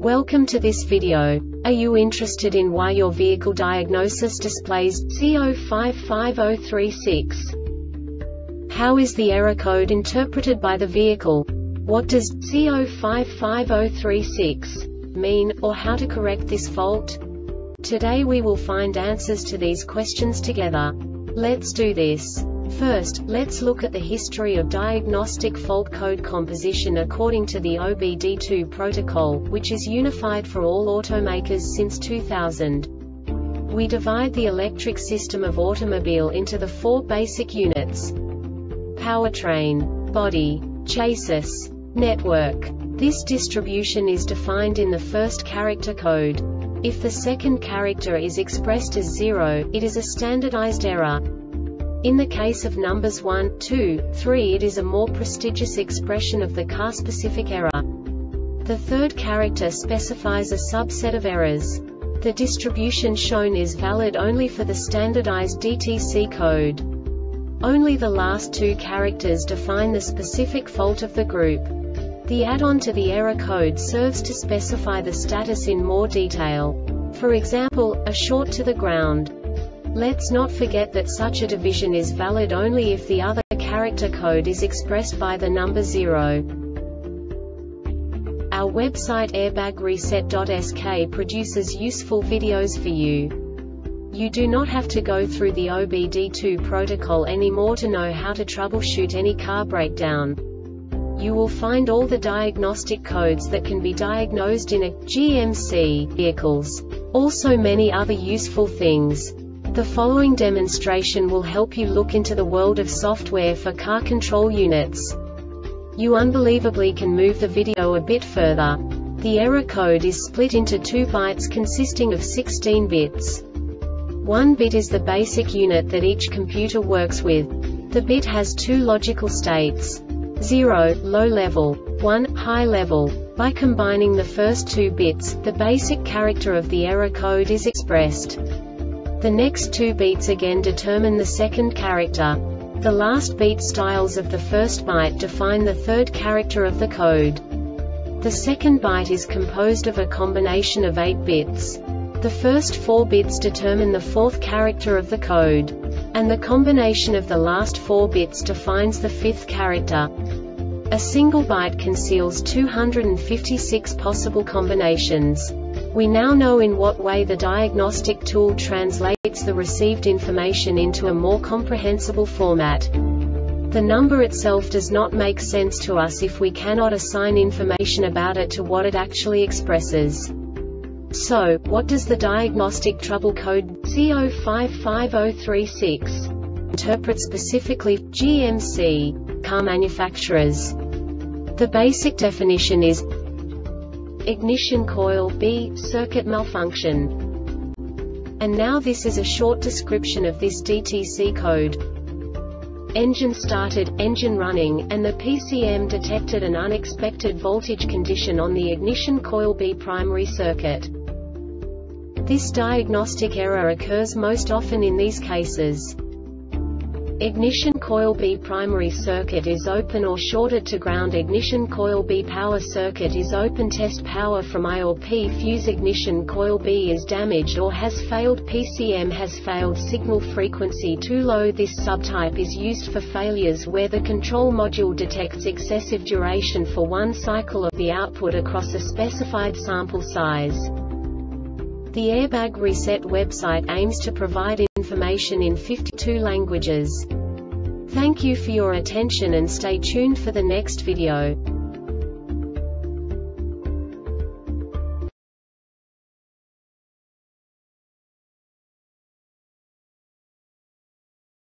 Welcome to this video. Are you interested in why your vehicle diagnosis displays C055036? How is the error code interpreted by the vehicle? What does C055036 mean, or how to correct this fault? Today we will find answers to these questions together. Let's do this. First, let's look at the history of diagnostic fault code composition according to the OBD2 protocol, which is unified for all automakers since 2000. We divide the electric system of automobile into the four basic units: powertrain, body, chassis, network. This distribution is defined in the first character code. If the second character is expressed as 0, it is a standardized error. In the case of numbers 1, 2, 3, it is a more prestigious expression of the car-specific error. The third character specifies a subset of errors. The distribution shown is valid only for the standardized DTC code. Only the last two characters define the specific fault of the group. The add-on to the error code serves to specify the status in more detail. For example, a short to the ground. Let's not forget that such a division is valid only if the other character code is expressed by the number 0. Our website airbagreset.sk produces useful videos for you. You do not have to go through the OBD2 protocol anymore to know how to troubleshoot any car breakdown. You will find all the diagnostic codes that can be diagnosed in a GMC vehicles. Also many other useful things. The following demonstration will help you look into the world of software for car control units. You unbelievably can move the video a bit further. The error code is split into 2 bytes consisting of 16 bits. 1 bit is the basic unit that each computer works with. The bit has 2 logical states: 0, low level, 1, high level. By combining the first 2 bits, the basic character of the error code is expressed. The next 2 beats again determine the second character. The last beat styles of the first byte define the third character of the code. The second byte is composed of a combination of 8 bits. The first 4 bits determine the fourth character of the code. And the combination of the last 4 bits defines the fifth character. A single byte conceals 256 possible combinations. We now know in what way the diagnostic tool translates the received information into a more comprehensible format. The number itself does not make sense to us if we cannot assign information about it to what it actually expresses. So, what does the diagnostic trouble code C055036 interpret specifically for GMC car manufacturers? The basic definition is ignition coil B circuit malfunction. And now this is a short description of this DTC code. Engine started, engine running, and the PCM detected an unexpected voltage condition on the ignition coil B primary circuit. This diagnostic error occurs most often in these cases: ignition coil B primary circuit is open or shorted to ground. Ignition coil B power circuit is open. Test power from I or P fuse. Ignition coil B is damaged or has failed. PCM has failed. Signal frequency too low. This subtype is used for failures where the control module detects excessive duration for one cycle of the output across a specified sample size. The Airbag Reset website aims to provide information in 52 languages. Thank you for your attention and stay tuned for the next video.